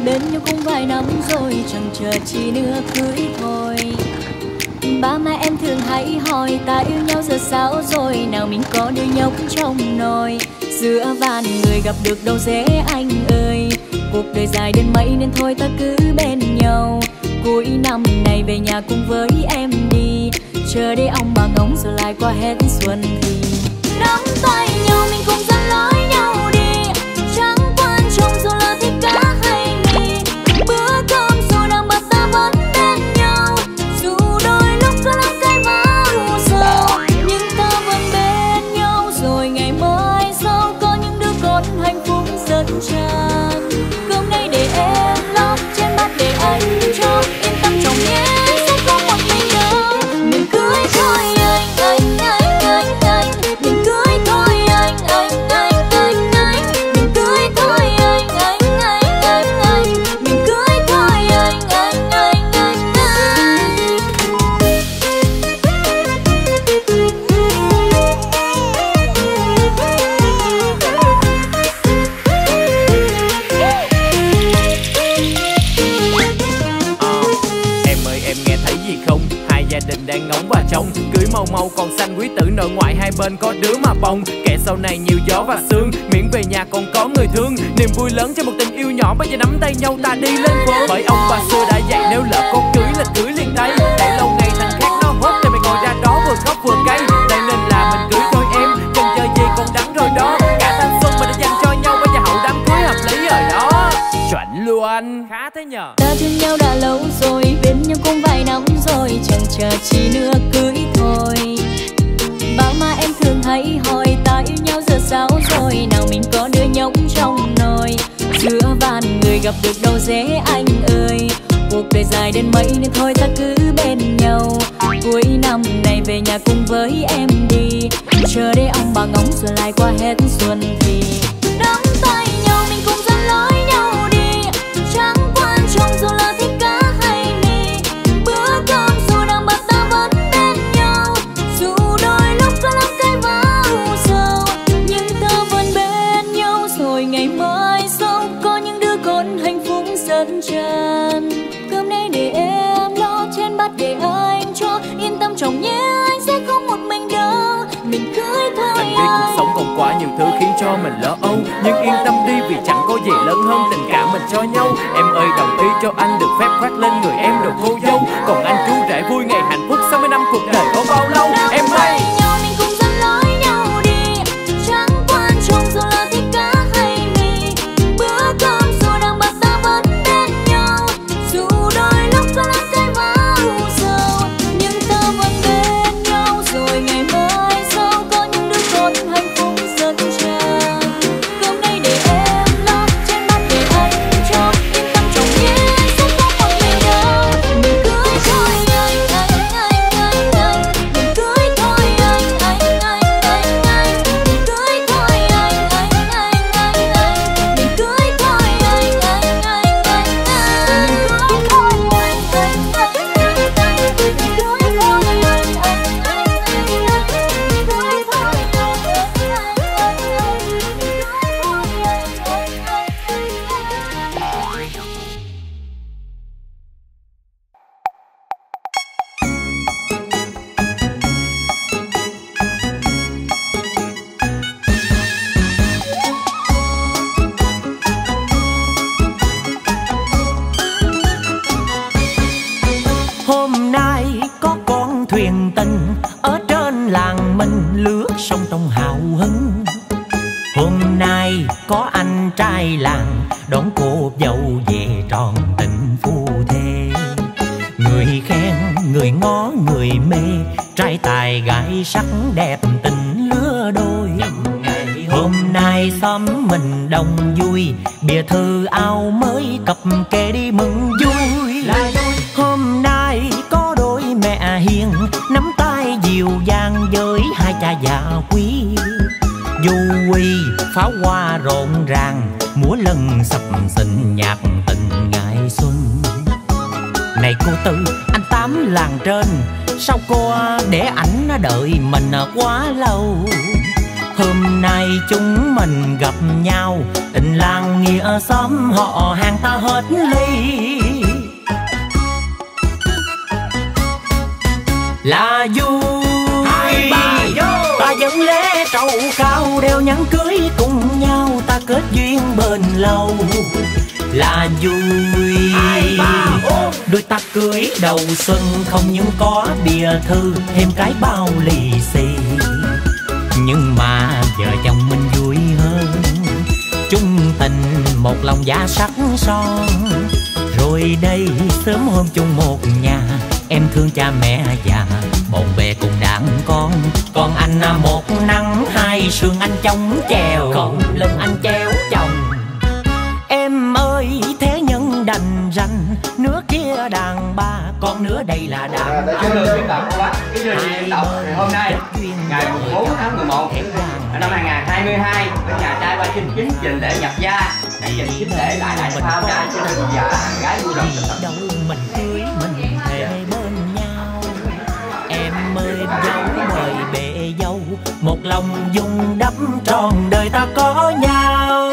bên nhau cũng vài năm rồi, chẳng chờ chi nữa cưới thôi. Ba má em thường hay hỏi ta yêu nhau giờ sao rồi, nào mình có đứa nhóc trong nồi. Giữa vạn người gặp được đâu dễ anh ơi, cuộc đời dài đến mấy nên thôi ta cứ bên nhau. Cuối năm này về nhà cùng với em đi, chờ để ông bà ngóng rồi lại qua hết xuân thì nắm tay nhau mình cùng dẫn lối nhau đi. Chẳng quan trọng dù là thích cá hay mì, bữa cơm dù đang bận ta vẫn bên nhau. Dù đôi lúc có lắm cái vã u sầu, nhưng ta vẫn bên nhau rồi ngày mai sau có những đứa con hạnh phúc rất tràn. Cơm nay để em lo, trên bát để anh cho, yên tâm chồng nhé sẽ có một mình đâu. Mình cưới thôi anh, mình cưới thôi anh, mình cưới thôi anh, mình cưới thôi anh. Em ơi em nghe thấy gì không? Hai gia đình đang ngóng và trông, cưới mau mau còn xanh quý tử nội ngoại hai bên có đứa mà bông. Kẻ sau này nhiều gió và sương, miễn về nhà còn có người thương. Niềm vui lớn cho một tình yêu nhỏ, bây giờ nắm tay nhau ta đi lên phố. Bởi ông bà xưa đã dạy nếu lỡ có cưới là cưới liền tay, để lâu ngày thằng khác nó hốt thì mày ngồi ra đó vừa khóc vừa cay. Đây nên là mình cưới thôi em, chần chờ gì còn đắng rồi đó. Cả thanh xuân mình đã dành cho nhau, bây giờ hậu đám cưới hợp lý rồi đó. Chuẩn luôn, khá thế nhờ. Ta thương nhau đã lâu rồi, bên nhau cũng vài năm rồi, chẳng chờ chi nữa cưới thôi. Ba má em thường hay hỏi ta yêu nhau giờ sao rồi, nào mình có đứa nhóc trong nồi. Giữa vạn người gặp được đâu dễ anh ơi, cuộc đời dài đến mấy nên thôi ta cứ bên nhau. Cuối năm này về nhà cùng với em đi, chờ để ông bà ngóng rồi lại qua hết xuân thì nắm tay nhau mình cùng dẫn lối nhau đi. Chẳng quan trọng dù là thích cá hay mì, bữa cơm dù đang bận ta vẫn bên nhau. Dù đôi lúc có lắm cái vã u sầu, nhưng ta vẫn bên nhau rồi ngày mai sau có những đứa con hạnh phúc rất tràn. Cơm nay để em lo, trên bát để anh cho, yên tâm chồng nhé anh sẽ không một mình đâu. Mình cưới thôi Anh biết cuộc sống còn quá nhiều thứ khiến cho mình lo âu, nhưng yên tâm đi vì chẳng có gì lớn hơn tình cảm mình cho nhau. Em ơi đồng ý cho anh được phép khoác lên người em đồ cô dâu, còn anh chú rể vui ngày hạnh phúc 60 năm cuộc đời có bao lâu. Em ơi mình cùng dẫn lối nhau đi. Chẳng quan trọng dù là thích cá hay mì, bữa cơm dù đang bận ta vẫn bên nhau. Dù đôi lúc có lắm cái vã u sầu, nhưng ta vẫn bên nhau rồi ngày mai sau có những đứa con hạnh phúc rất tràn. Cơm nay để em lo, trên bát để anh cho, yên tâm chồng nhé anh sẽ không một mình đâu. Mình cưới thôi anh, mình cưới thôi anh, mình cưới thôi anh, mình cưới thôi anh, Hôm nay có con thuyền tình ở trên làng mình lướt sông trong hào hứng. Hôm nay có anh trai làng đón cô dâu về tròn tình phu thê. Người khen, người ngó, người mê, trai tài gái sắc đẹp tình lứa đôi. Hôm nay xóm mình đông vui, bìa thư áo mới cặp kê đi mừng vui. Hôm nay có đôi mẹ hiền nắm tay dìu dàng với hai cha già quý. Du quy pháo hoa rộn ràng, múa lân sập sình nhạc tình ngày xuân. Này cô Tư, anh Tám làng trên, sao cô để ảnh đợi mình quá lâu? Hôm nay chúng mình gặp nhau, tình làng nghĩa xóm họ hàng ta hết ly. Là vui ta dẫn lễ trầu cao, đeo nhẫn cưới cùng nhau, ta kết duyên bền lâu. Là vui đôi ta cưới đầu xuân, không những có bìa thư thêm cái bao lì xì. Nhưng mà vợ chồng mình vui hơn, chung tình một lòng giá sắc son. Rồi đây sớm hôm chung một nhà, em thương cha mẹ già, bộn bề cùng đàn con. Còn anh một nắng hai sương anh chống chèo, còn lưng anh treo chồng. Em ơi thế nhân đành ranh, nước kia đàn ba, con nữa đây là đàn anh. Thì hôm nay ngày 4 tháng 11 năm 2022, bên nhà trai qua xin chính trình lễ nhập gia, trình chính lễ lại đại phao trai cho đàn già gái vui lòng đâu mình cưới mình thề bên nhau. Em ơi dấu mời bệ dâu, một lòng dung đắp tròn đời ta có nhau.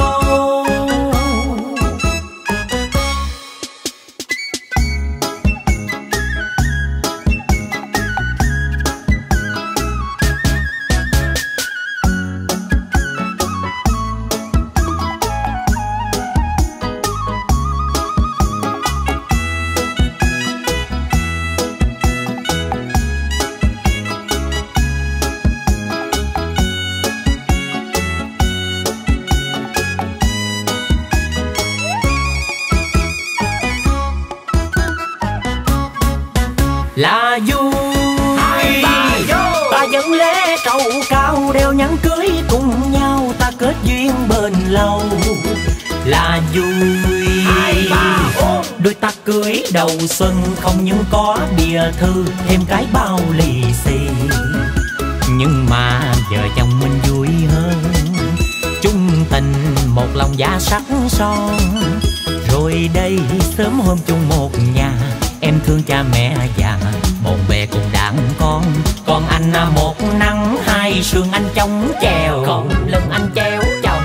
Là vui ta dẫn lễ trầu cao, đeo nhẫn cưới cùng nhau, ta kết duyên bền lâu. Là vui đôi ta cưới đầu xuân, không những có bìa thư thêm cái bao lì xì. Nhưng mà vợ chồng mình vui hơn, chung tình một lòng giá sắc son. Rồi đây sớm hôm chung một nhà, em thương cha mẹ già, bộn bề cùng đàn con. Còn anh một nắng hai sương anh chống chèo, còn lưng anh treo chồng.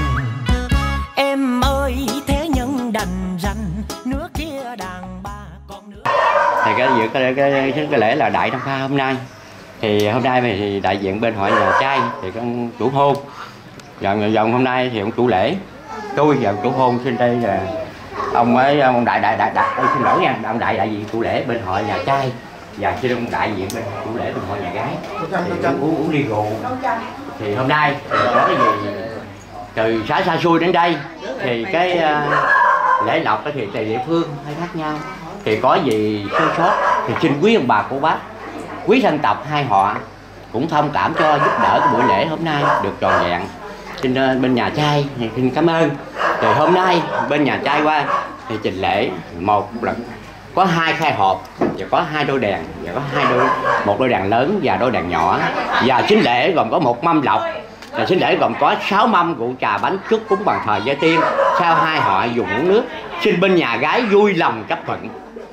Em ơi thế nhân đành ranh, nước kia đàn ba, con nữa. Thì cái lễ là đại nam kha hôm nay. Thì hôm nay thì đại diện bên hội nhà trai thì con chủ hôn, dòng hôm nay thì ông chủ lễ, tôi và chủ hôn xin đây là ông đại xin lỗi nha, ông đại diện chủ lễ bên hội nhà trai, và xin ông đại diện bên chủ lễ bên hội nhà gái thì uống ly rượu. Thì hôm nay thì có cái gì từ xa xôi đến đây thì cái lễ lộc thì tùy địa phương hay khác nhau, thì có gì sơ sót thì xin quý ông bà cô bác, quý dân tộc hai họ cũng thông cảm cho giúp đỡ cái buổi lễ hôm nay được tròn vẹn. Xin bên nhà trai thì xin cảm ơn. Thì hôm nay bên nhà trai qua thì trình lễ một lần có 2 khai hộp và có 2 đôi đèn, và có một đôi đèn lớn và đôi đèn nhỏ, và sính lễ gồm có 1 mâm lộc, và sính lễ gồm có 6 mâm rượu trà bánh chúc cúng bàn thờ gia tiên. Sau hai họ dùng uống nước, xin bên nhà gái vui lòng chấp thuận.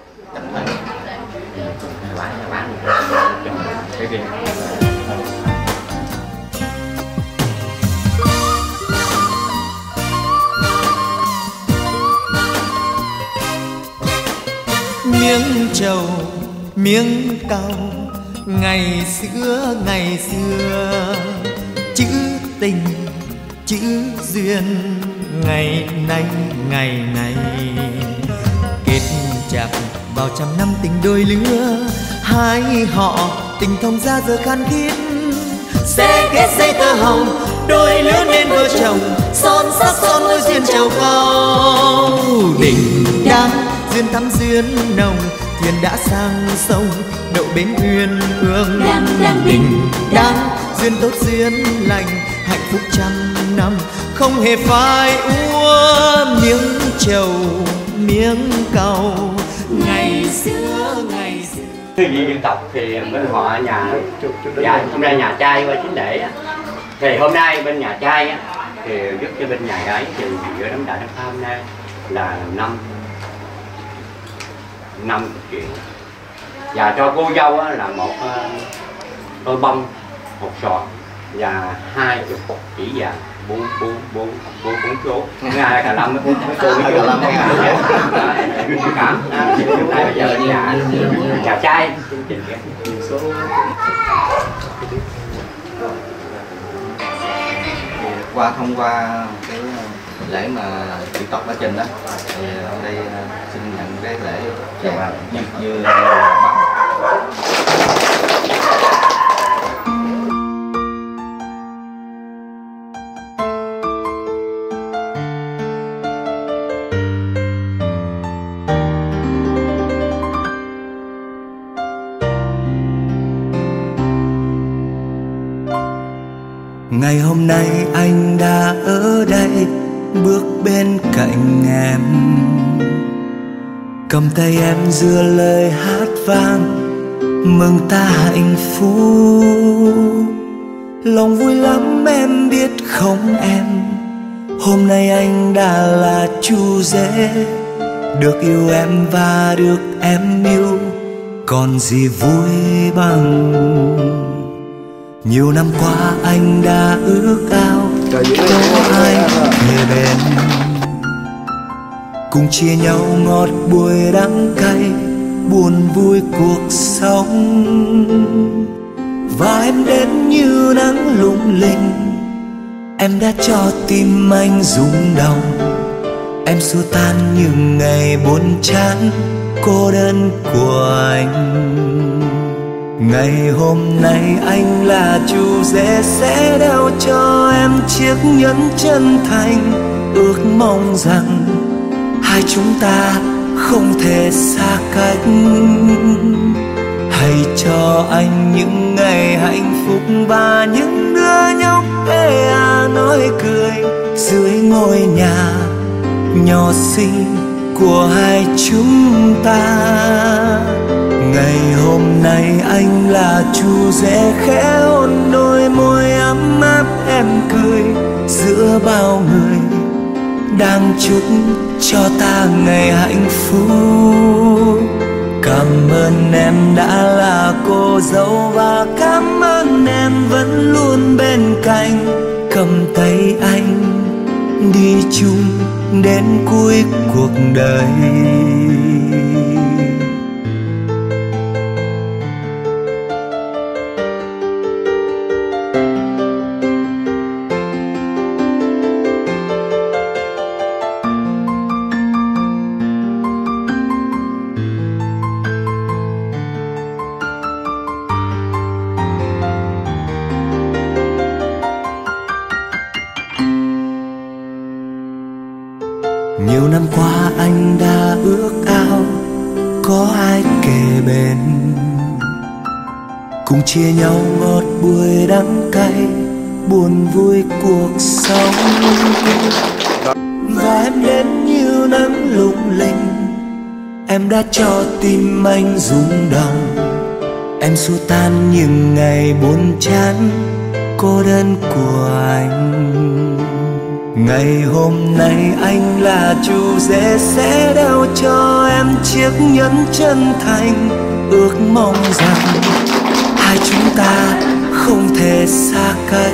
Miếng trầu miếng cau ngày xưa chữ tình chữ duyên ngày nay kết chặt vào trăm năm tình đôi lứa, hai họ tình thông ra giờ khan thiết sẽ kết dây tơ hồng đôi lứa nên vợ chồng son sắc son môi duyên trầu cao. Đình đám duyên thắm duyên nồng thuyền đã sang sông đậu bến thuyền hương đình đám duyên tốt duyên lành hạnh phúc trăm năm không hề phai úa. Miếng trầu miếng cau ngày xưa Thưa vị dân tộc thì bên họ nhà hôm nay nhà trai qua sính lễ thì hôm nay bên nhà trai thì giúp cho bên nhà gái thì giữa đám đại đám hôm nay là 50 triệu, và cho cô dâu là một đôi bông, một sọt và 20 chỉ vàng 4 số. Ngay cả lâm nó cô cả lâm cảm. Bây giờ trà chai số thông qua cái lễ mà triệu tập ở trình đó thì ở đây xin nhận cái lễ như ngày hôm nay anh đã ở đây bước bên cạnh em, cầm tay em giữa lời hát vang mừng ta hạnh phúc. Lòng vui lắm em biết không em, hôm nay anh đã là chú rể, được yêu em và được em yêu, còn gì vui bằng. Nhiều năm qua anh đã ước ao có ai kề bên, cùng chia nhau ngọt bùi đắng cay, buồn vui cuộc sống. Và em đến như nắng lung linh, em đã cho tim anh rung động. Em xua tan những ngày buồn chán cô đơn của anh. Ngày hôm nay anh là chú rể sẽ đeo cho em chiếc nhẫn chân thành, ước mong rằng hai chúng ta không thể xa cách. Hãy cho anh những ngày hạnh phúc và những đứa nhóc ê nói cười dưới ngôi nhà nhỏ xinh của hai chúng ta. Ngày hôm nay anh là chú rể khẽ hôn đôi môi ấm áp em cười giữa bao người đang chúc cho ta ngày hạnh phúc. Cảm ơn em đã là cô dâu và cảm ơn em vẫn luôn bên cạnh, cầm tay anh đi chung đến cuối cuộc đời. Nhiều năm qua anh đã ước ao có ai kề bên, cùng chia nhau ngọt bùi đắng cay, buồn vui cuộc sống. Và em đến như nắng lung linh, em đã cho tim anh rung động. Em xua tan những ngày buồn chán cô đơn của anh. Ngày hôm nay anh là chú rể sẽ đeo cho em chiếc nhẫn chân thành, ước mong rằng hai chúng ta không thể xa cách.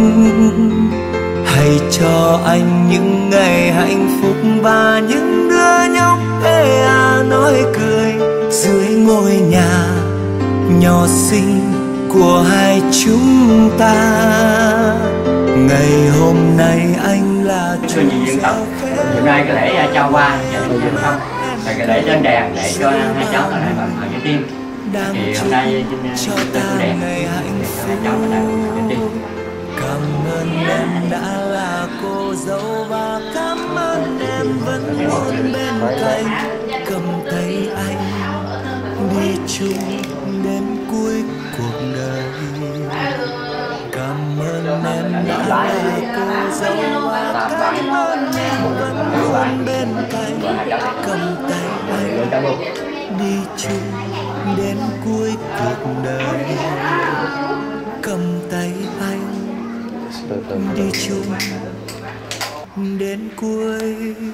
Hãy cho anh những ngày hạnh phúc và những đứa nhóc ê nói cười dưới ngôi nhà nhỏ xinh của hai chúng ta. Ngày hôm nay anh là chú dân tộc. Hôm nay cái lễ trao hoa cho người dân không, là cái lễ lên đèn để cho hai cháu là bằng họ với tim. Thì hôm nay trên chủ đèn để cho hai cháu là bằng với tim. Cảm ơn em đã là cô dâu và cảm ơn em vẫn luôn bên cạnh, cầm tay anh đi chung đến cuối cuộc đời. Cảm ơn em đã là cô dâu và cảm ơn em vẫn luôn bên cạnh, cầm tay anh đi chung đến cuối cuộc đời. Cầm tay anh đi chung đến cuối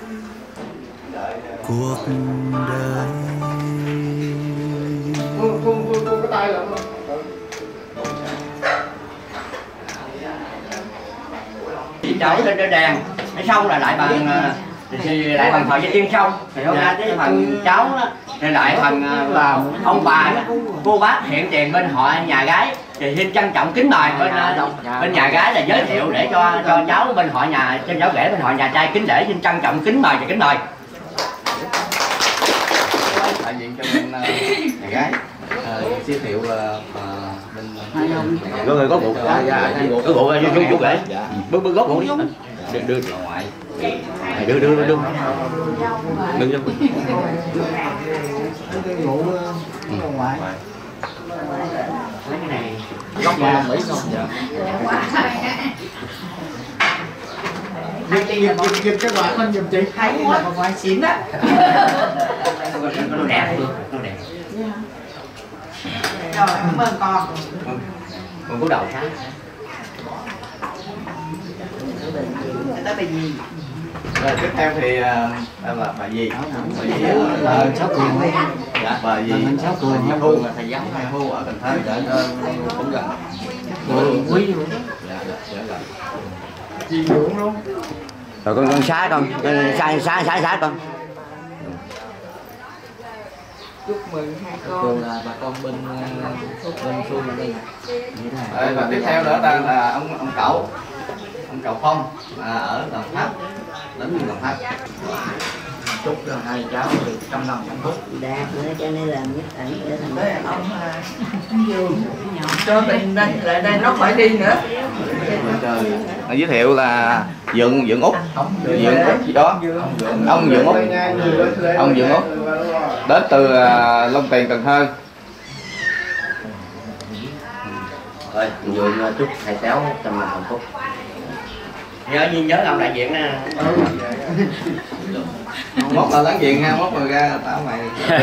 cuộc đời. chị cháu lên trên đèn, cái xong là lại bằng lại bằng thời gian tiên xong. Thì hôm nay cái phần cháu đó, thì lại phần ông bà cô bác hiện tiền bên họ nhà gái thì xin trân trọng kính mời bên nhà gái là giới thiệu để cho cháu bên họ nhà cho cháu rể bên họ nhà trai kính lễ xin trân trọng kính mời và kính mời. Đại diện cho bên nhà gái giới thiệu bên người có rượu, có rượu chú rể, bước gót rượu đi, đưa ngoại, đưa đừng ngoại. Lấy cái này góc Mỹ không? Dạ. Giật cái quả con giùm chị. Thấy là ngoài xỉn á. nó đẹp luôn, nó đẹp. Rồi, cảm ơn con. Con cú đầu sáng. Tới bà gì? Rồi tiếp theo thì là bà gì? Bà gì Sáu Cường. Dạ, bà gì? Sáu Cường. Thầy Thu, thầy giáo thầy Thu ở Cần Thơ. Dạ, cũng gần. Quý luôn. Dạ, dạ gần. Chị Dũng luôn. Rồi con xá con, xá con. Chúc mừng hai con. Cường là bà con bên Xuân đây. Và tiếp theo nữa là ông Cậu. Ông Cậu Phong ở Đồng Tháp, đến Đồng Tháp. Chúc cho hai cháu được trăm năm hạnh phúc. Đạt nữa cho nên làm nhất ảnh để thành ông Dương cho tiền đây lại đây nó phải đi nữa. Giới thiệu là Dượng Út, Dượng Út gì đó, ông Dượng Út, ông Dượng Út đến từ Long Tiền, Cần Thơ. Rồi, Dượng chúc thầy cháu trăm năm hạnh phúc. Nhớ ông đại diện nè. Mốt là láng diện nha, mốt rồi ra tao mày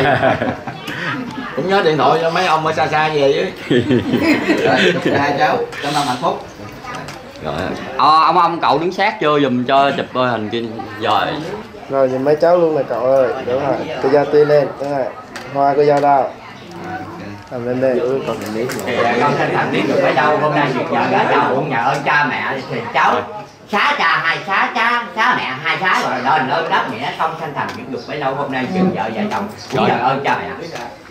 cũng nhớ điện thoại cho mấy ông ở xa xa về chứ. Rồi, chúc hai cháu trăm năm hạnh phúc. Rồi. Ông cậu đứng sát vô giùm cho chụp hình kia. Rồi nhìn mấy cháu luôn nè cậu ơi. Đúng rồi. Cô giao ti lên, đúng rồi. Hoa cô giao đâu? Làm lên đây. Con xin thành biết được mấy đâu hôm nay việc vợ gái chồng cũng nhờ ơn cha mẹ thì cháu xá cha hai xá mẹ hai xá rồi đền ơn đáp nghĩa xong sanh thành việc được mấy lâu hôm nay chừng vợ chồng cũng nhờ ơn cha mẹ.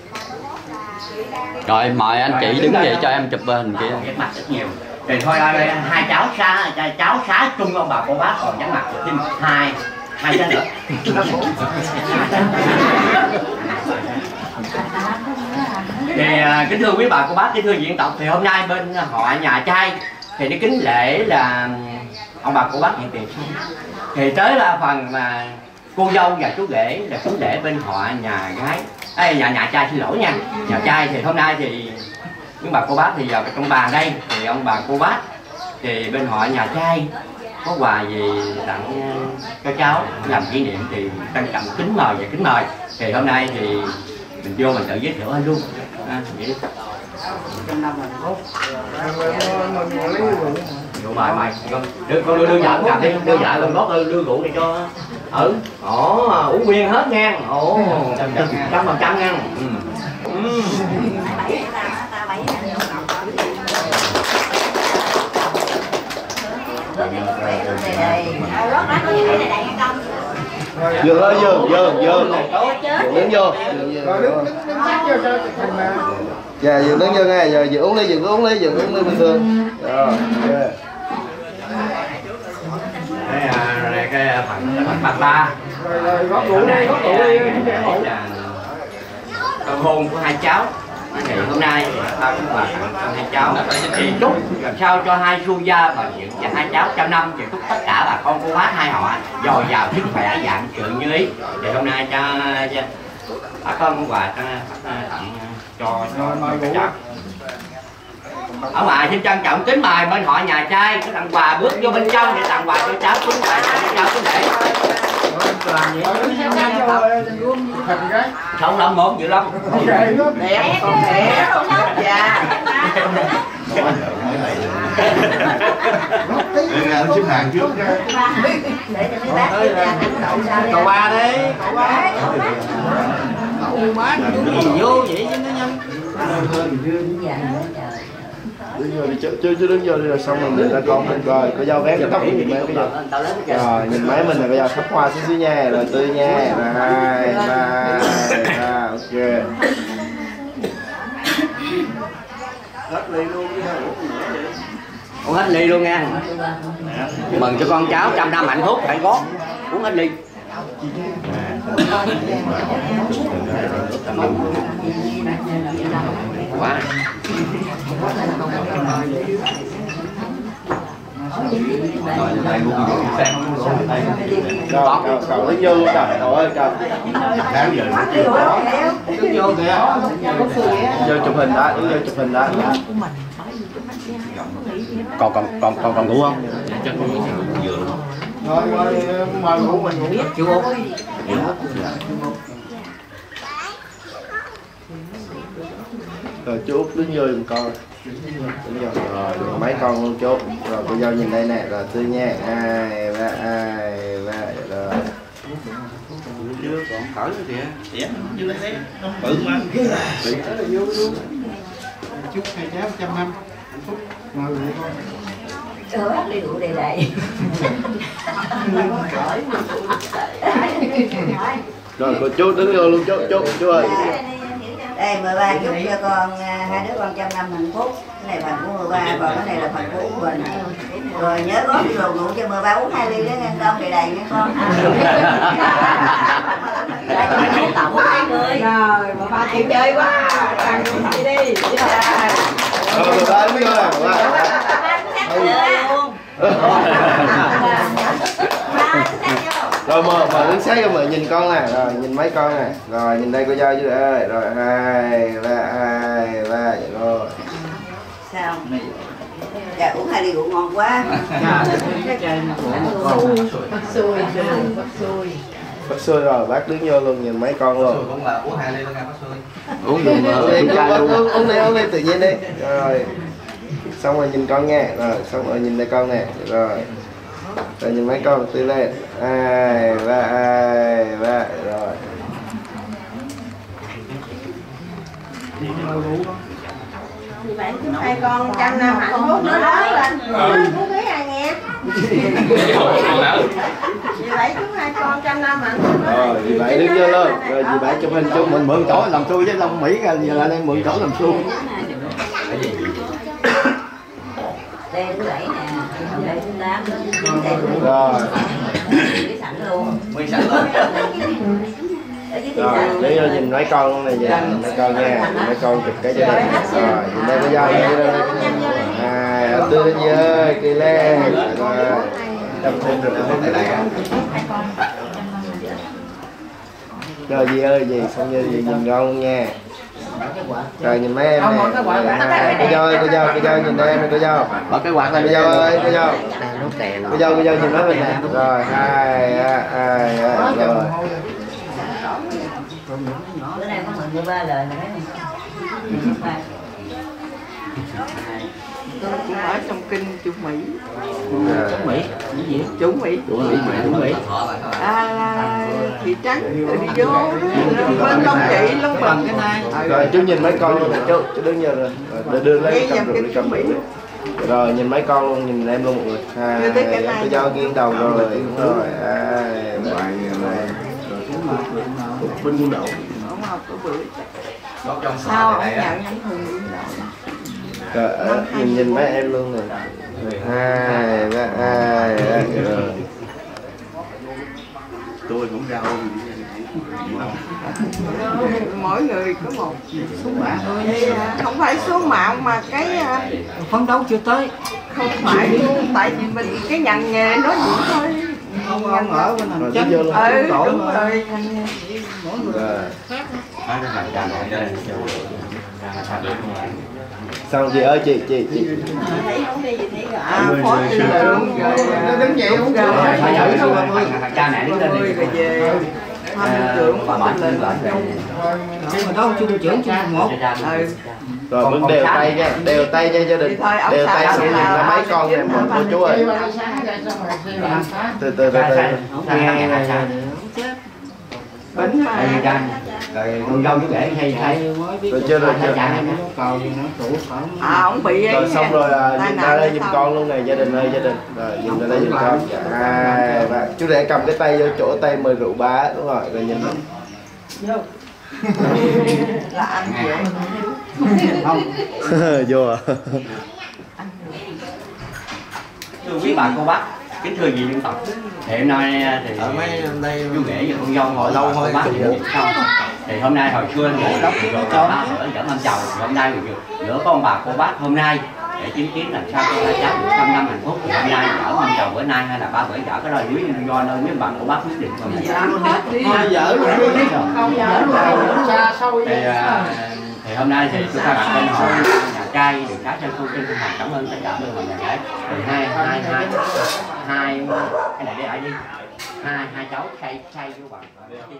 Rồi mời anh chị đứng dậy cho em chụp hình kia. Vắng mặt rất nhiều. Thì thôi hai cháu xá chung ông bà cô bác còn vắng mặt thêm hai xá nữa. Thì kính thưa quý bà cô bác, kính thưa diện tộc, thì hôm nay bên họ nhà trai thì nó kính lễ là ông bà cô bác hiện tiền xong. Thì tới là phần mà cô dâu và chú rể là kính lễ bên họ nhà gái, nhà trai xin lỗi nha. Nhà trai thì hôm nay thì quý bà cô bác thì vào trong bàn đây thì ông bà cô bác thì bên họ nhà trai có quà gì tặng cho cháu làm kỷ niệm thì trân trọng kính mời và kính mời. Thì hôm nay thì mình vô mình tự giới thiệu anh luôn. Vậy đi. Trăm năm hạnh phúc. Rượu bài mày con đưa vợ cầm đi, đưa vợ con bóp đưa rượu này cho uống nguyên hết nha. 100% nha. Dương ơi, Dương đứng vô. Dạ, Dương đứng vô nghe, giờ Dương uống ly bình thường. Rồi, Đây cái phần ba. Rồi, góp rượu đi. Cầu hôn của hai cháu. Thì hôm nay ba cũng quà tặng cho hai cháu thì chúc làm sao cho hai xuân gia và dựng và hai cháu trăm năm thì chúc tất cả bà con cô bác hai họ dồi dào sức khỏe dạng sự như ý. Thì hôm nay cho bà con cũng quà tặng cho cháu. Ở ngoài xin trân trọng kính mời bên họ nhà trai có tặng quà bước vô bên trong để tặng quà cho cháu kính mời cho cháu kính để. Không lắm một dự lắm. Đẹp con đẹp. Dạ. Ông xếp hàng trước. Để cho mấy bác biết ra Cậu ba đi. Cậu má vô vậy chứ nó nhanh. Đứng vô đi chứ đứng vô đi rồi xong mình ra con lên rồi có dao vén cái tóc nhìn mấy bây giờ. Rồi nhìn máy mình là có dao thắp hoa xíu nha, rồi tươi nha, rồi 2, 3, ok. Hết ly luôn đi ha. Uống hết ly luôn nha. Mừng cho con cháu 100 năm hạnh phúc hạnh phúc. Uống hết ly. Quá. Rồi, cậu đứng vô luôn trời ơi cậu. Đứng vô kìa. Vô chụp hình đó, đứng vô chụp hình đó. Còn ngủ không? Thôi mời ngủ mình ngủ. Chú Út. Rồi chú Út đứng vô giùm con. Rồi mấy con luôn chú. Rồi cô dâu nhìn đây nè, rồi tươi nha. 2, 3, 2, 3 rồi. Chưa còn cởi nữa kìa. Dạ, chưa lên đấy. Bự mà. Chúc hai cháu 100 năm hạnh phúc. Ngồi lại con. Hết ly rượu đầy đầy. Rồi cô chú đứng vô luôn chú ơi. Đây 13 chúc cho con hai đứa con 100 năm hạnh phúc. Cái này phần của 13 còn cái này là phần của mình. Rồi nhớ góp đồ rượu cho 13 uống 2 ly đó nghe con đầy đầy nha con. Tổng 2 người. Rồi 13 chịu chơi quá. Ăn đi đi. Rồi 13 đứng vô nè. Rồi mở đứng sát cho mời nhìn con nè, rồi nhìn mấy con nè, rồi nhìn đây cô dâu chứ ơi, rồi 2, 3 vậy rồi. Sao? Dạ uống 2 ly rượu ngon quá. Bác xui rồi, bác đứng vô luôn nhìn mấy con luôn. Cũng là uống 2 ly luôn nha bác xui. Uống luôn, uống đi tự nhiên đi. Rồi. Xong rồi nhìn con nha, rồi xong rồi nhìn đây con nè, rồi. Rồi nhìn mấy con tươi lên. 2, 3 rồi. Vì vậy chúc hai con 100 năm hạnh phúc nữa lớn lên. Phú quý ai nghe. Vì vậy chúc hai con 100 năm hạnh phúc. Rồi vì vậy đứng vô luôn. Rồi vì vậy chụp hình chung mình mượn chỗ làm xui chứ Long Mỹ giờ là đang mượn chỗ làm xui. Đây thứ 7 nè, đây thứ 8, đây thứ 10. Rồi. Cái sẵn luôn. Nguyên sẵn luôn. Rồi, để cho nhìn mấy con luôn này về, mấy con nha, mấy con chụp cái cho đây. Rồi, nhìn đây bây giờ đây. Tươi lên dơ, kỳ lên. Rồi, đâm thêm được không? Rồi dì ơi, dì, xong rồi dì nhìn ngon luôn nha. Rồi nhìn mấy em nè. Cô dâu nhìn đây em cô dâu. Mở cái quạt lên Cô dâu ơi, cô dâu. Cô dâu nhìn mấy mình nè. Rồi, 2, rồi. Bữa nay có mượn 13 lời mà thấy không? Tôi cũng ở trong kinh Trung Mỹ. Trung Mỹ. Cái gì? Trung Mỹ. Trung Mỹ. Thị trấn đi vô bên Long Trị, Long Bình cái này. Rồi chú nhìn mấy con luôn nè chú đứng giờ rồi. Đưa lấy cầm Mỹ. Rồi nhìn mấy con luôn, nhìn em luôn mọi người. 2, cô dâu nghiêng đầu rồi. Đúng rồi. 2, 3. Bên quân đậu. Sao ông nhận nhắn thường Rồi nhìn mấy em luôn nè. 2, 3 rồi. Tôi cũng rau. Mỗi người có một số mạng. Không phải số mạng mà cái phấn đấu chưa tới. Không phải luôn, tại vì mình cái ngành nghề nó vậy thôi. Không ở bên hành chính. Đúng rồi. Xong chị ơi chị Phó trưởng đứng dậy uống rượu. Cha mẹ đứng lên đi. Trưởng phó lên nhưng mà đó chưa trưởng chưa một. Rồi bưng đều tay nha, đều tay nha gia đình, đều tay xong nhìn là mấy con này mừng cô chú ơi. Từ nghe bánh Rồi con dâu chú rể hay rồi chưa rồi chưa. Ông bị Rồi xong rồi nhìn ra đây giùm con luôn này, gia đình ơi gia đình. Rồi nhìn ra đây giùm con. Và chú rể cầm cái tay vô chỗ tay mời rượu bá, đúng rồi, rồi nhìn. là anh vậy không vô à. Thưa quý bà cô bác, kính thưa vị dân tộc, thì hôm nay thì ở mấy đây chú rể và con dâu hồi lâu thôi bác thì hôm nay hồi xưa thì rồi bác ở dẫn anh chầu, hôm nay nữa có ông bà cô bác hôm nay để chứng kiến làm sao cho hai cháu được 100 năm hạnh phúc. Thì hôm nay vợ ông chầu bữa nay hay là ba bữa vợ cái đó quý do nơi mấy bà cô bác quyết định không. dở không dở xa xôi thì hôm nay thì chúng ta đặt tên họ nhà trai đường xá Sơn Thu trên tinh thần cảm ơn tất cả mọi người nhà gái. Thì hai cái này để lại đi, hai cháu say vô bằng.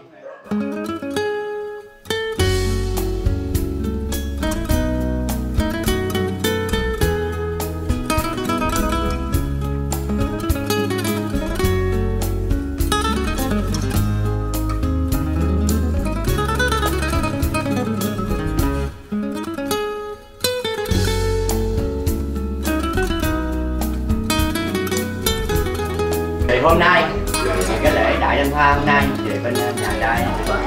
Thì hôm nay cái lễ đại đăng hoa hôm nay thì bên nhà trai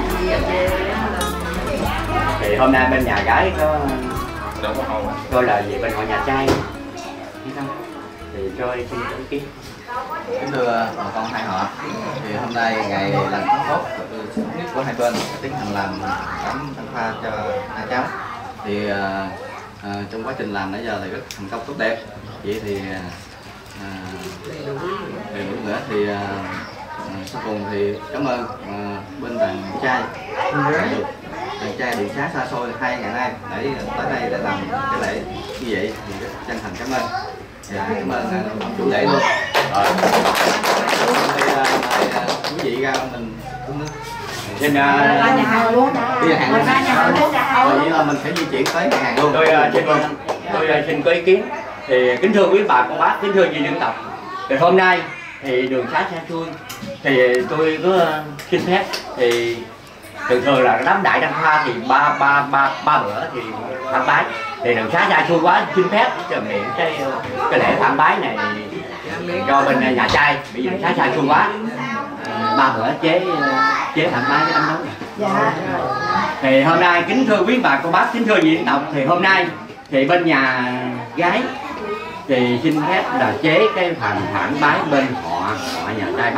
thì hôm nay bên nhà gái có lời gì bên họ nhà trai thì cho xin ý kiến. Kính thưa bà con hai họ, thì hôm nay ngày làm tốt nhất của hai bên tiến hành làm tắm đăng hoa cho hai cháu. Thì trong quá trình làm nãy giờ thì rất thành công tốt đẹp. Vậy thì một nữa thì sau cùng thì cảm ơn bên đàn trai đường xá xa xôi 2 ngày nay để tới đây để làm cái lễ như vậy, thì rất chân thành cảm ơn. Cảm ơn ông chủ lễ luôn. Thì quý vị ra mình uống nước. Xin đi nhà hàng luôn. Vậy là mình sẽ di chuyển tới nhà hàng luôn. Tôi xin có ý kiến. Thì kính thưa quý bà cô bác, kính thưa vị dân tộc, thì hôm nay thì đường xá xa xôi thì tôi có xin phép thì thường là đám đại đăng hoa thì ba bữa thì phản bái, thì đường xá xa xôi quá xin phép cho miệng cái lễ phản bái này cho bên nhà trai, bởi vì đường xá xa xôi quá 3 bữa chế phản bái với anh đó. Dạ. Thì hôm nay kính thưa quý bà cô bác, kính thưa vị dân tộc, thì hôm nay thì bên nhà gái thì xin phép là chế cái phần phản bái bên họ nhà trai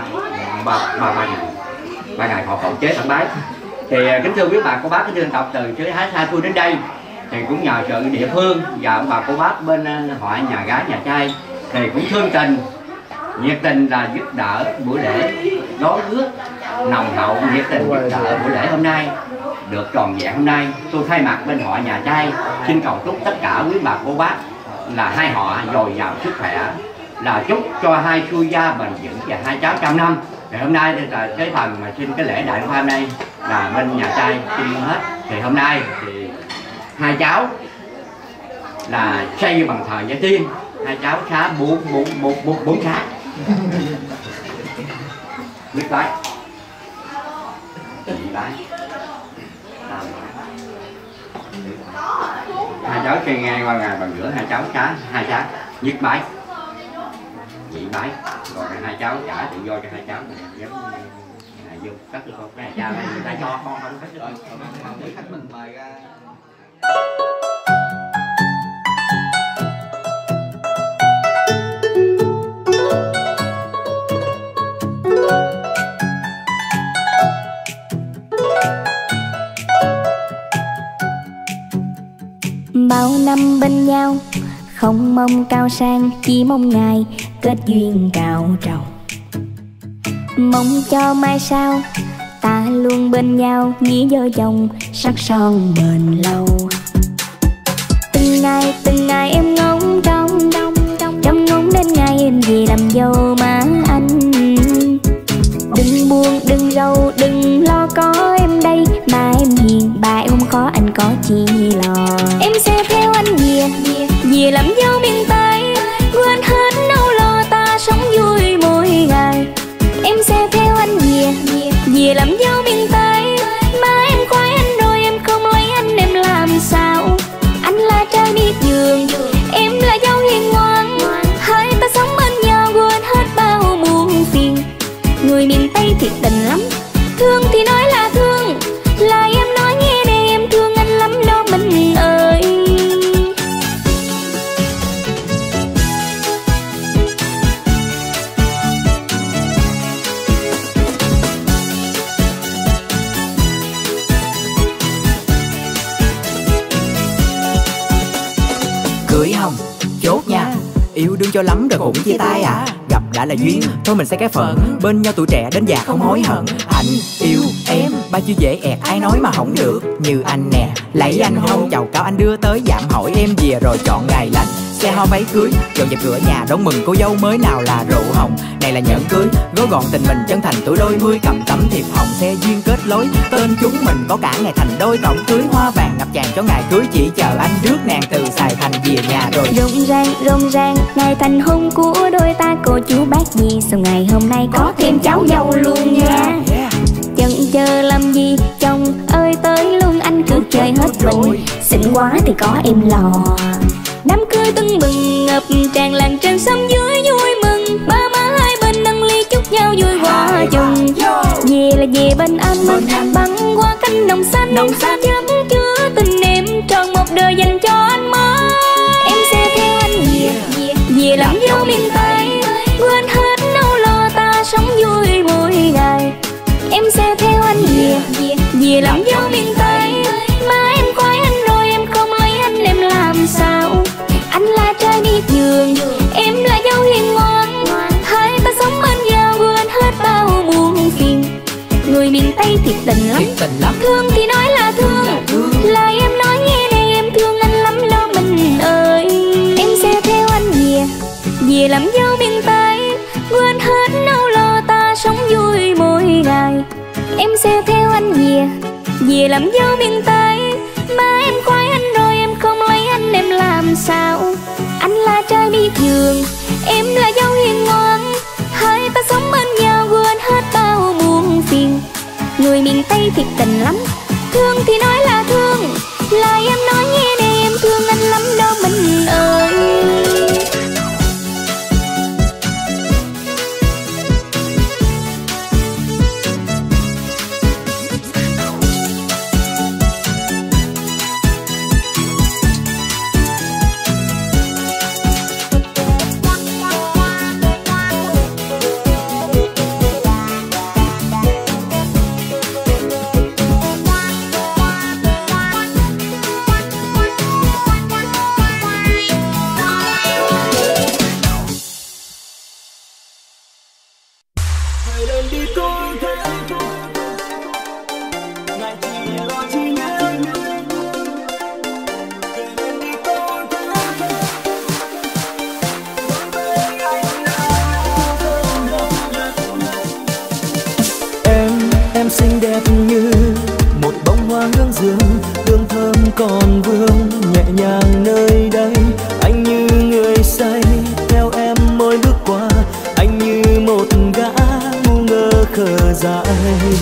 ba ngày họ còn chế phản bái. Thì kính thưa quý bà cô bác, cái dân tộc từ dưới Thái Xa Xui đến đây thì cũng nhờ sự địa phương và ông bà cô bác bên họ nhà gái nhà trai thì cũng thương tình nhiệt tình là giúp đỡ buổi lễ đón ước nồng hậu, nhiệt tình giúp đỡ buổi lễ hôm nay được tròn vẹn. Hôm nay tôi thay mặt bên họ nhà trai xin cầu chúc tất cả quý bà cô bác là hai họ dồi dào sức khỏe, là chúc cho hai xuôi gia bền vững và hai cháu 100 năm. Thì hôm nay thì là cái phần mà xin cái lễ đại hoa hôm nay là bên nhà trai xin hết. Thì hôm nay thì hai cháu là xây bằng thờ Gia Tiên, hai cháu xá bốn xá biết bái bái hai cháu chơi nghe qua ngày bằng giữa hai cháu xá hai cháu nhất bái nhị bái, rồi hai cháu trả tự do cho hai cháu giống vô cắt được không, cái này cha người ta cho con không hết rồi khách mình mời ra. Bao năm bên nhau không mong cao sang, chỉ mong ngày kết duyên cao trầu. Mong cho mai sau ta luôn bên nhau, nghĩa vợ chồng sắc son bền lâu. Từng ngày em ngóng trông ngóng đến ngày em về làm dâu má anh. Đừng buồn đừng rầu đừng lo có em đây, mà em hiền bà em không khó anh có chi lo. Em sẽ theo anh về làm dâu miền Tây, quên hết nỗi lo ta sống vui mỗi ngày. Em sẽ theo anh về làm dâu miền Tây, mà em thiệt tình lắm. Thương thì nói là thương, lời em nói nghe đây em thương anh lắm đó mình ơi. Cưới không? Chốt nha. Yêu đương cho lắm rồi cũng chia tay à? Gặp đã là duyên, thôi mình sẽ cái phận. Bên nhau tuổi trẻ đến già không hối hận. Anh yêu em, ba chữ dễ ẹt ai nói mà không được. Như anh nè, lấy anh hôn chầu cao anh đưa tới dạm hỏi em về rồi chọn ngày lành. Xe hoa váy cưới, dọn dẹp cửa nhà đón mừng cô dâu mới nào là rượu hồng. Này là nhẫn cưới, gói gọn tình mình chân thành tuổi đôi mươi. Cầm tấm thiệp hồng xe duyên kết lối, tên chúng mình có cả ngày thành đôi. Tổng cưới hoa vàng ngập tràn cho ngày cưới, chỉ chờ anh rước nàng từ Sài Thành về nhà rồi. Rộn ràng ngày thành hôn của đôi ta, cô chú bác gì sau ngày hôm nay có thêm cháu dâu luôn nha. Chần chờ làm gì chồng ơi tới luôn, anh cứ chơi hết mình. Xinh quá thì có em lò. Đám cưới tưng bừng ngập tràn làng trên xóm dưới vui mừng. Ba má hai bên nâng ly chúc nhau vui hòa chung. Về là về bên anh mình băng qua cánh đồng xanh chất chứa tình em tròn một đời dành cho anh mới. Em sẽ theo anh về làm dâu miền Tây, quên hết nỗi lo ta sống vui mỗi ngày. Em sẽ theo anh về làm dâu miền Tây. Mà em khoái anh rồi em không lấy anh em làm sao? Anh là trai đi giường, em là dâu hiền ngoan. Hai ta sống bên nhau quên hết bao buồn phiền. Người miền Tây thiệt tình lắm. Thương thì nói là thương, lời em nói nghe đây em thương anh lắm đó mình ơi. Em sẽ theo anh về làm dâu miền Tây, quên hết nỗi lo ta sống vui mỗi ngày. Em sẽ theo anh về làm dâu miền Tây. Mà em khoái anh rồi em không lấy anh em làm sao? Anh là trai đi giường, em là dâu hiền ngoan. Hai ta sống bên nhau quên hết bao buồn phiền. Người miền Tây thiệt tình lắm. Thương thì nói là thương, lời em nói nghe đây em thương anh lắm đó mình ơi. Em xinh đẹp như một bông hoa hương dương, hương thơm còn vương nhẹ nhàng nơi đây. Anh như người say theo em mỗi bước qua, anh như một gã ngu ngơ khờ dại.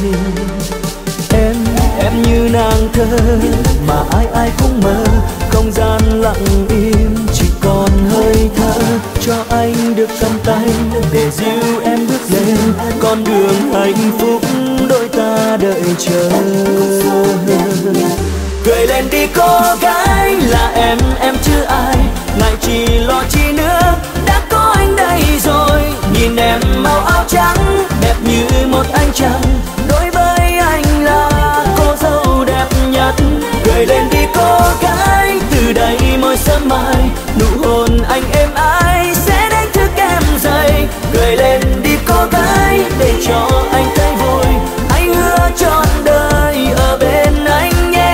Em như nàng thơ mà ai cũng mơ, không gian lặng im chỉ còn hơi thở. Cho anh được cầm tay để dìu em bước lên con đường hạnh phúc đôi ta đợi chờ. Cười lên đi cô gái, là em chứ ai. Ngại chi lo chi nữa, đã có anh đây rồi. Nhìn em màu áo trắng đẹp như một ánh trăng, đối với anh là cô dâu đẹp nhất. Cười lên đi cô gái, từ đây mỗi sớm mai nụ hôn anh êm ái sẽ đánh thức em dậy. Cười lên đi cô gái để cho anh thấy vui, anh hứa trọn đời ở bên anh nhé.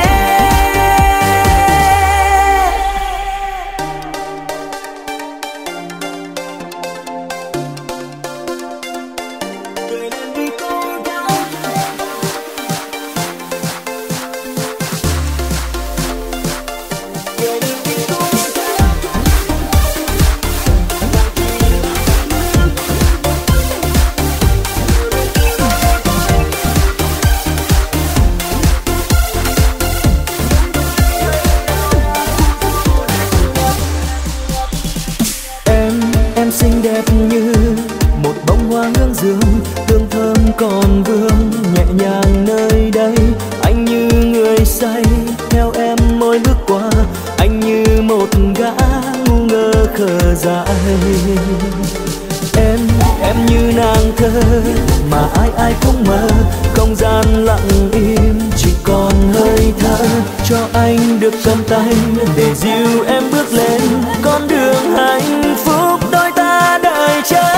Em xinh đẹp như một bông hoa hương dương, hương thơm còn vương nhẹ nhàng nơi đây. Anh như người say theo em mỗi bước qua, anh như một gã ngu ngơ khờ dại. Em như nàng thơ mà ai ai cũng mơ, không gian lặng im chỉ còn hơi thở. Cho anh được cầm tay để dìu em bước lên con đường hạnh phúc đôi ta đợi chờ.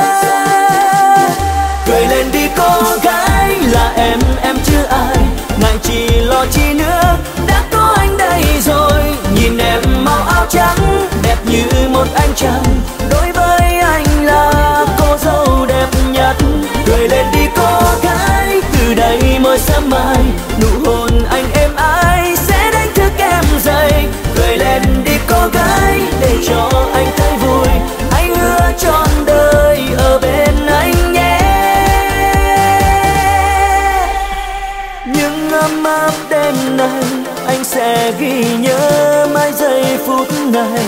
Cười lên đi cô gái, là em chứ ai, ngại chi lo chi nữa, đã có anh đây rồi. Nhìn em màu áo trắng đẹp như một ánh trăng, đối với anh là cô dâu đẹp nhất. Cười lên đi cô gái, từ đây mỗi sớm mai nụ hôn anh êm ái sẽ đánh thức em dậy. Cười lên đi cô gái, để cho anh thấy vui, anh hứa trọn đời ở bên anh nhé. Nhưng ấm áp đêm nay anh sẽ ghi nhớ mãi giây phút này.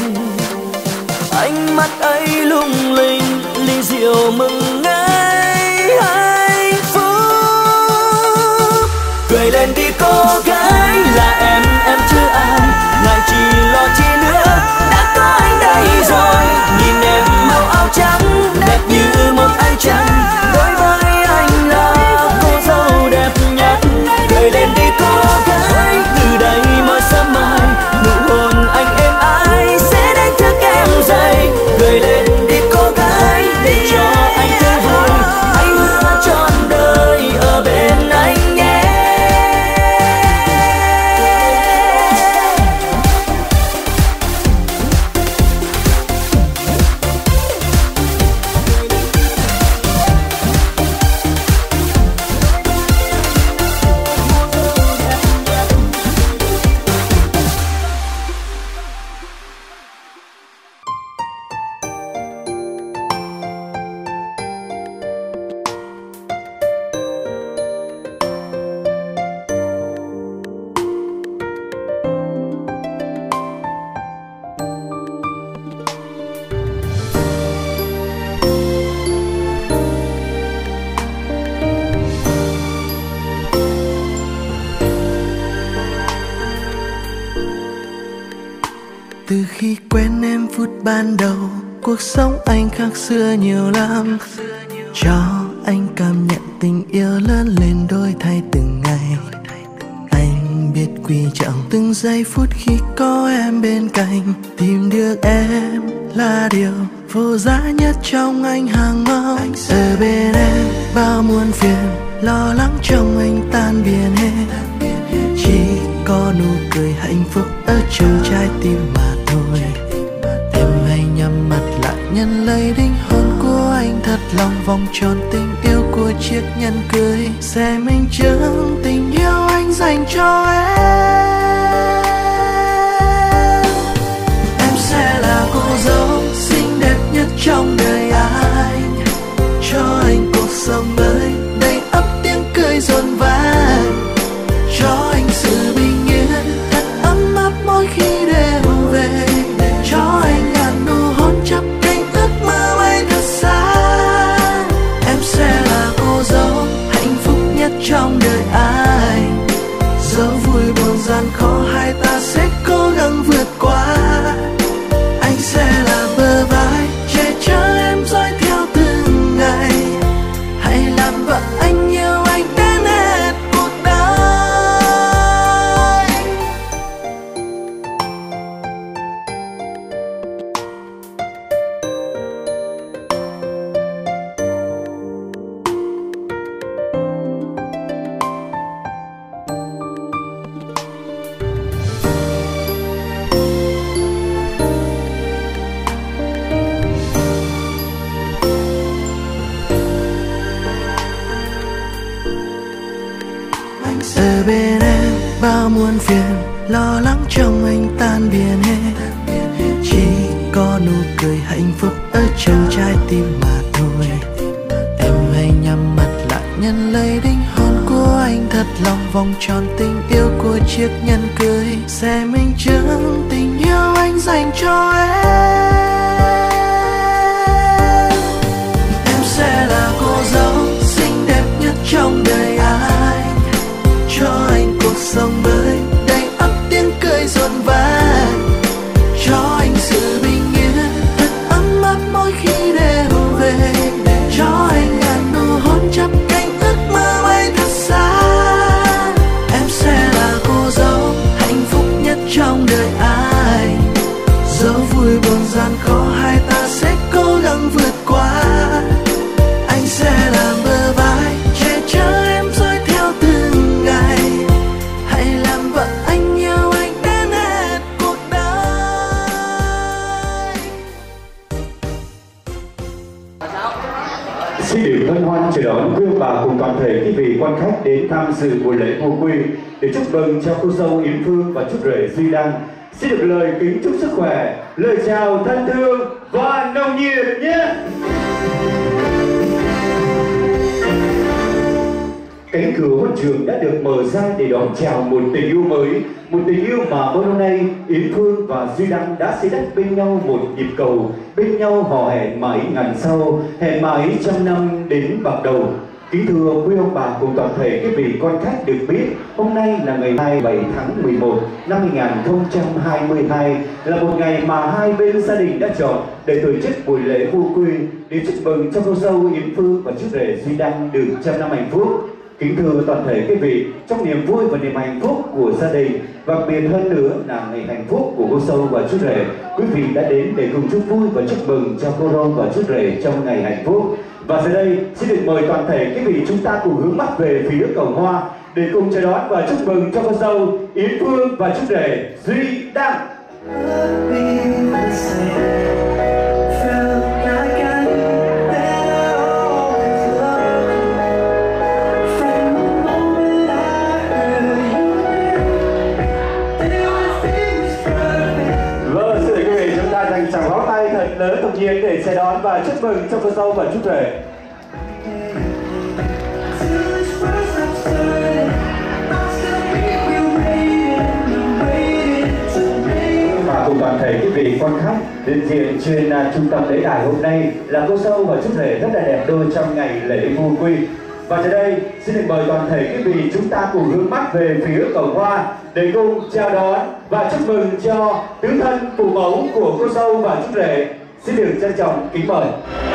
Ánh mắt ấy lung linh ly rượu mừng ngày hạnh phúc. Cười lên đi cô gái, là em chứ ai, ngại chi lo chi nữa, đã có anh đây rồi. Nhìn em màu áo trắng đẹp như một ánh trăng, đối với anh là cô dâu đẹp nhất. Cười lên đi cô gái, từ đây mỗi sớm mai nụ hôn anh êm ái sẽ đánh thức em dậy. Cười lên đi cô gái, để cho anh thấy vui, anh hứa trọn đời ở bên anh nhé. Từ khi quen em phút ban đầu, cuộc sống anh khác xưa nhiều lắm. Cho anh cảm nhận tình yêu lớn lên đổi thay từng ngày. Anh biết quý trọng từng giây phút khi có em bên cạnh. Tìm được em là điều vô giá nhất trong anh hàng mong. Ở bên em bao muôn phiền, lo lắng trong anh tan biến hết. Chỉ có nụ cười hạnh phúc ở trong trái tim mà thôi. Em hãy nhắm mắt lại nhận lấy linh hồn của anh, thật lòng vòng tròn tình yêu của chiếc nhẫn cưới sẽ minh chứng tình yêu anh dành cho em. Em sẽ là cô dâu xinh đẹp nhất trong đời anh, cho anh cuộc sống mới đầy ắp tiếng cười rộn vang. Cho anh sự bình yên thật ấm áp mỗi khi đêm về. Cho anh ngàn nụ hôn chắp cánh ước mơ bay thật xa. Em sẽ là cô dâu hạnh phúc nhất trong đời anh. Dẫu vui buồn gian khó hai ta sẽ cố gắng vượt qua. Anh sẽ là bờ vai che chở em dõi theo từng ngày. Hãy làm vợ anh yêu anh đến hết cuộc đời. Ở bên em bao muôn phiền, lo lắng trong anh tan biến hết. Chỉ có nụ cười hạnh phúc ở trong trái tim mà thôi. Em hãy nhắm mắt lại nhận lấy linh hồn của anh, thật lòng vòng tròn tình yêu của chiếc nhẫn cưới sẽ minh chứng tình yêu anh dành cho em. Em sẽ là cô dâu xinh ta chờ đón quý ông bà cùng toàn thể quý vị quan khách đến tham dự buổi lễ vô quy để chúc mừng cho cô dâu Yến Phương và chú rể Duy Đăng. Xin được lời kính chúc sức khỏe, lời chào thân thương và nồng nhiệt nhé. Cánh cửa hôn trường đã được mở ra để đón chào một tình yêu mới, một tình yêu mà bao lâu nay Yến Phương và Duy Đăng đã xây đắp bên nhau một nhịp cầu, bên nhau hò hẹn mãi ngàn sau, hẹn mãi trăm năm đến bạc đầu. Kính thưa quý ông bà cùng toàn thể quý vị quan khách được biết, hôm nay là ngày 27 tháng 11 năm 2022, là một ngày mà hai bên gia đình đã chọn để tổ chức buổi lễ vô quy để chúc mừng cho cô dâu Yến Phương và chú rể Duy Đăng được trăm năm hạnh phúc. Kính thưa toàn thể quý vị, trong niềm vui và niềm hạnh phúc của gia đình, và đặc biệt hơn nữa là ngày hạnh phúc của cô dâu và chú rể, quý vị đã đến để cùng chúc vui và chúc mừng cho cô dâu và chú rể trong ngày hạnh phúc. Và giờ đây xin được mời toàn thể quý vị chúng ta cùng hướng mắt về phía cầu hoa để cùng chào đón và chúc mừng cho cô dâu Yến Phương và chú rể Duy Đăng. Chẳng pháo tay thật lớn thật nhiên để chào đón và chúc mừng cho cô dâu và chú rể. Và cùng toàn thể quý vị quan khách đến diện trên trung tâm lễ đài hôm nay là cô dâu và chú rể rất là đẹp đôi trong ngày lễ vô quy. Và giờ đây xin được mời toàn thể quý vị chúng ta cùng hướng mắt về phía cầu hoa để cùng chào đón và chúc mừng cho tứ thân phụ mẫu của cô dâu và chú rể. Xin được trân trọng kính mời.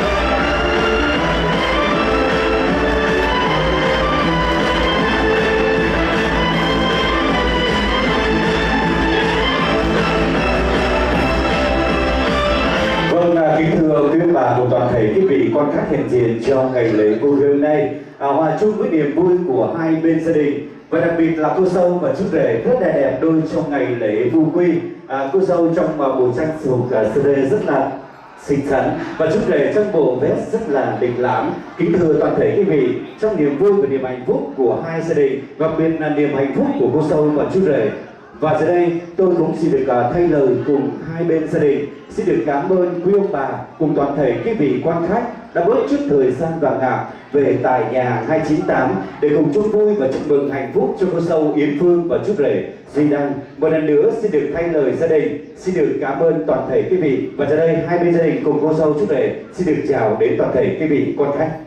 Vâng, kính thưa quý bà cùng toàn thể quý vị quan khách hiện diện cho ngày lễ vô quy hôm nay, hòa chung với niềm vui của hai bên gia đình, và đặc biệt là cô dâu và chú rể rất là đẹp đôi trong ngày lễ vu quy. Cô dâu trong bộ trang phục sơ rê rất là xinh xắn và chú rể trong bộ vest rất là lịch lãm. Kính thưa toàn thể quý vị, trong niềm vui và niềm hạnh phúc của hai gia đình, và đặc biệt là niềm hạnh phúc của cô dâu và chú rể, và giờ đây tôi cũng xin được thay lời cùng hai bên gia đình xin được cảm ơn quý ông bà cùng toàn thể quý vị quan khách đã bớt chút thời gian vàng ngạc về tại nhà 298 để cùng chúc vui và chúc mừng hạnh phúc cho cô dâu Yến Phương và chú rể Duy Đăng. Một lần nữa xin được thay lời gia đình xin được cảm ơn toàn thể quý vị, và giờ đây hai bên gia đình cùng cô dâu chú rể xin được chào đến toàn thể quý vị quan khách.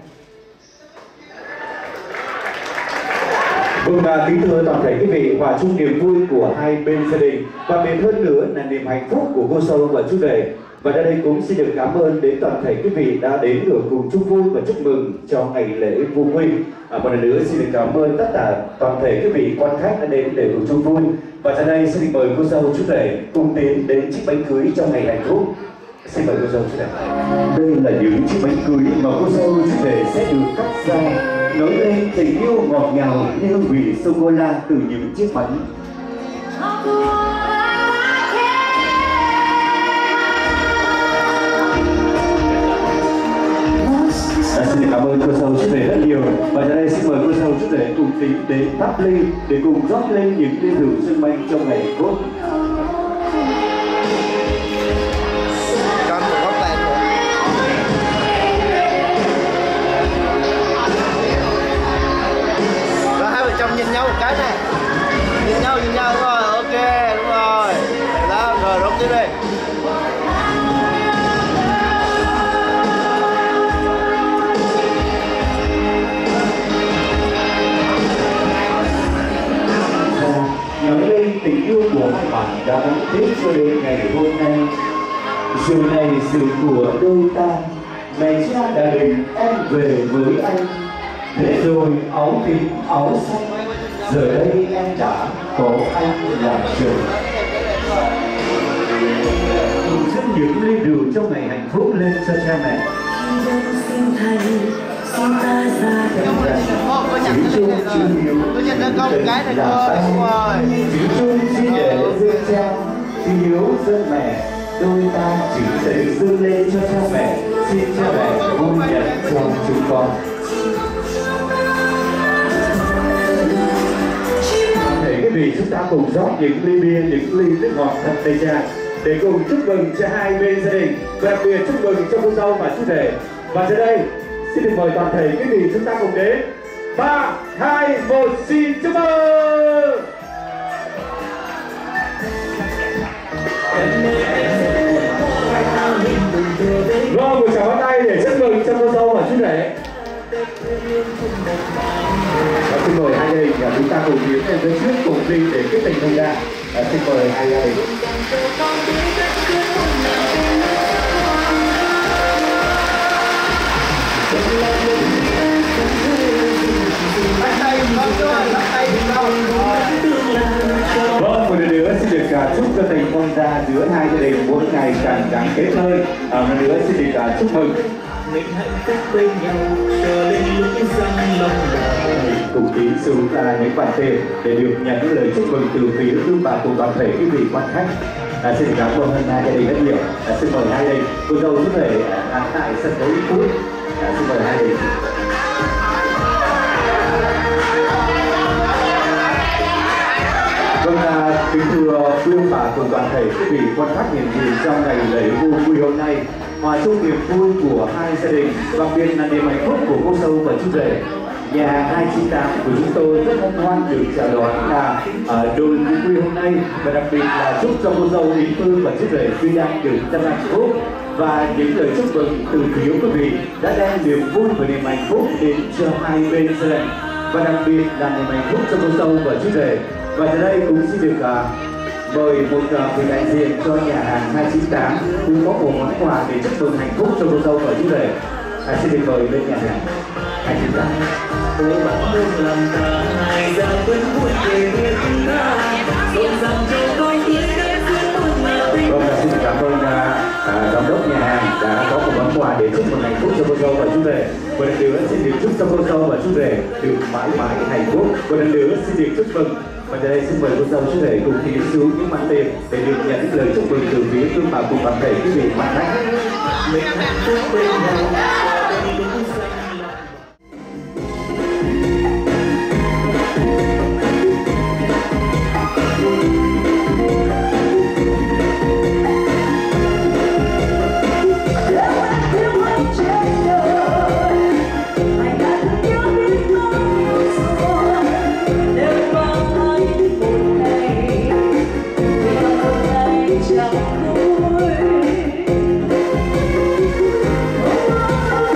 Vâng, kính thưa toàn thể quý vị, hòa chung niềm vui của hai bên gia đình và biệt hơn nữa là niềm hạnh phúc của cô dâu và chú rể. Và ở đây cũng xin được cảm ơn đến toàn thể quý vị đã đến để cùng chúc vui và chúc mừng cho ngày lễ vô quy. Một lần nữa xin được cảm ơn tất cả toàn thể quý vị quan khách đã đến để cùng chúc vui. Và giờ đây xin được mời cô dâu chú rể cùng tiến đến chiếc bánh cưới trong ngày hạnh phúc. Xin mời cô dâu chú rể. Đây là những chiếc bánh cưới mà cô dâu chú rể sẽ được cắt ra, nói lên tình yêu ngọt ngào như hương vị sô cô la từ những chiếc bánh. Xin cảm ơn cô dâu chú rể rất nhiều, và giờ đây xin mời cô dâu chú rể cùng tính đến thắp ly để cùng rót lên những ly rượu xuân manh trong ngày hạnh phúc. Trong nhìn nhau một cái này, nhìn nhau đúng rồi, ok, đúng rồi, đó, rồi rút tiếp đi. Nói lên tình yêu của hai bạn đã gắn kết cho đến ngày hôm nay. Rượu này rượu của đôi ta, mẹ cha đã định em về với anh. Thế rồi áo tím áo xanh, giờ đây em đã có anh làm chồng. Rất những ly rượu trong ngày hạnh phúc lên cho cha mẹ. Xin thầy, xin ta ra chữ chung chữ hiếu, tình là ta. Chữ chung chỉ để dương cha, chữ hiếu dân mẹ. Đôi ta chỉ để dương lên cho cha mẹ. Xin cha mẹ vui nhận cho chúng con. chúng ta cùng rót những ly bia, những ly nước ngọt thật đầy tràn để cùng chúc mừng cho hai bên gia đình, và đặc biệt chúc mừng cho cô dâu và chú rể. Và giờ đây xin được mời toàn thể quý vị chúng ta cùng đến. 3, 2, 1, xin chúc mừng. Vâng, một tràng pháo tay để chúc mừng cho cô dâu và chú rể. Và xin mời hai gia đình chúng ta cùng tiến lên phía trước cùng đi để kết tình thông gia. Xin mời hai gia đình. Vâng, một lần nữa xin được chúc cho tình thông gia giữa hai gia đình mỗi ngày càng gắn kết hơn. Một lần nữa xin được chúc mừng. Mình hạnh phúc bên nhau cho đến lúc răng lòng đời. Cùng ký xuống những bàn tiền để được nhận những lời chúc mừng từ phía quý bà cùng toàn thể quý vị quan khách. Xin cảm ơn hai gia đình rất nhiều. Xin mời hai gia đình cô dâu chú rể ăn tại sân khấu ít phút. Xin mời hai gia đình. Vâng, kính thưa quý ông bà cùng toàn thể quý vị quan khách hiện diện trong ngày lễ vui hôm nay, hòa chung niềm vui của hai gia đình, đặc biệt là niềm hạnh phúc của cô dâu và chú rể. Nhà hàng 298 của chúng tôi rất hân hoan được chào đón là đôi vui hôm nay, và đặc biệt là chúc cho cô dâu Yến Phương và chú rể Duy Đăng được tân hạnh phúc, và những lời chúc mừng từ phía quý vị đã đem niềm vui và niềm hạnh phúc đến cho hai bên gia đình, và đặc biệt là niềm hạnh phúc cho cô dâu và chú rể. Và giờ đây cũng xin được mời một vị đại diện cho nhà hàng 298 cũng có một món quà để chúc mừng hạnh phúc cho cô dâu và chú rể. Xin được mời lên nhà hàng 298. Vâng, xin cảm ơn giám đốc nhà hàng đã có một món quà để chúc mừng hạnh phúc cho cô dâu và chú rể. Một lần nữa xin được chúc cho cô dâu và chú rể được mãi mãi hạnh phúc. Một lần nữa xin được chúc mừng. Và giờ đây xin mời cô dâu chú rể cùng tiến xuống những màn tiền để được nhận những lời chúc mừng từ phía quý bà cùng toàn thể quý vị quan khách. Chẳng thôi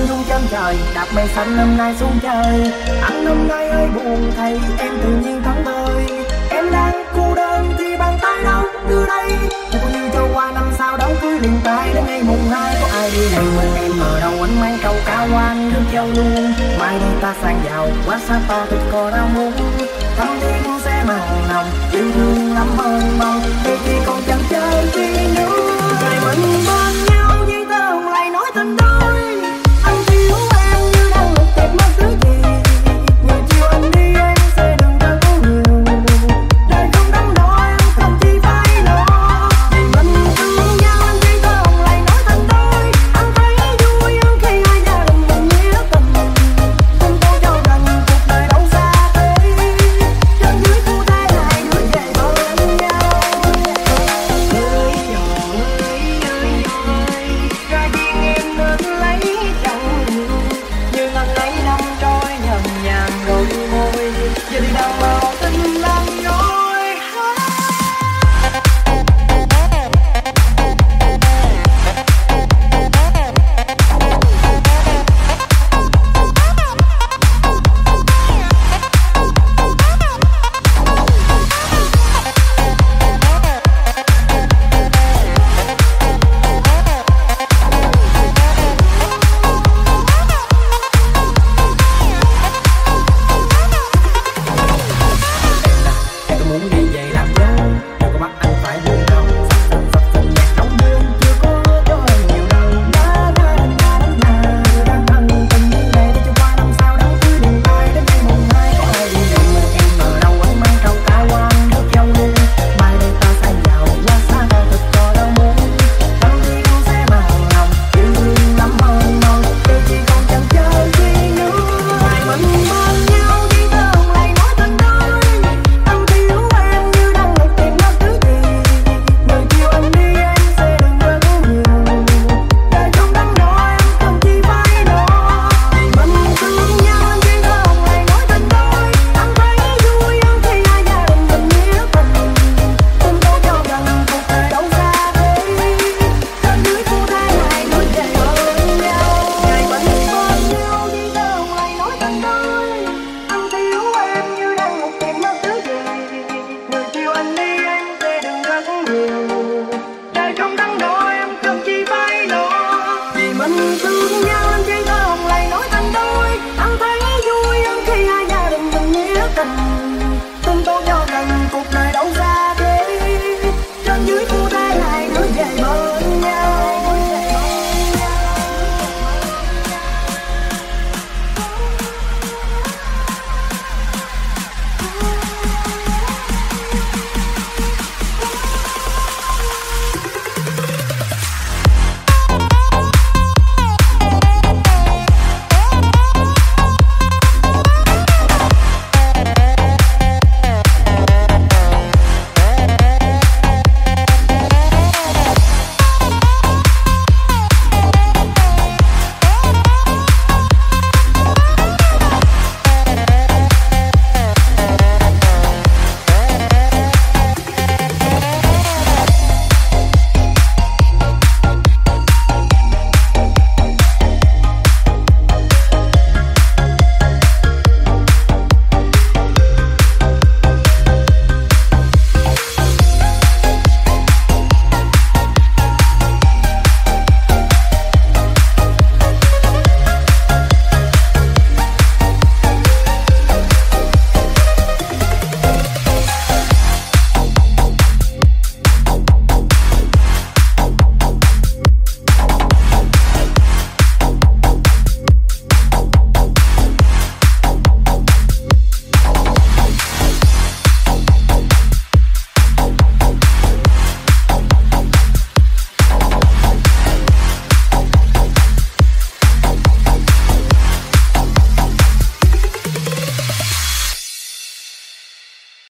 dung chân trời, đạp mây xanh năm nay xuống chơi. Anh năm nay hơi buồn thấy em tự nhiên thẫn thơi. Em đang cô đơn thì bàn tay đâu đưa đây. Cô như cho qua năm sau đám cưới liền tay đến ngày mùng 2. Có ai đi này mình em ở đâu anh mang câu cao quan nước châu luôn. Mai đi ta sang giàu quá xa to tôi có đau muốn. Thăm thiên sẽ mặn nồng yêu thương lắm hơn mong. Thì còn chẳng chơi chi nữa. Ngày mình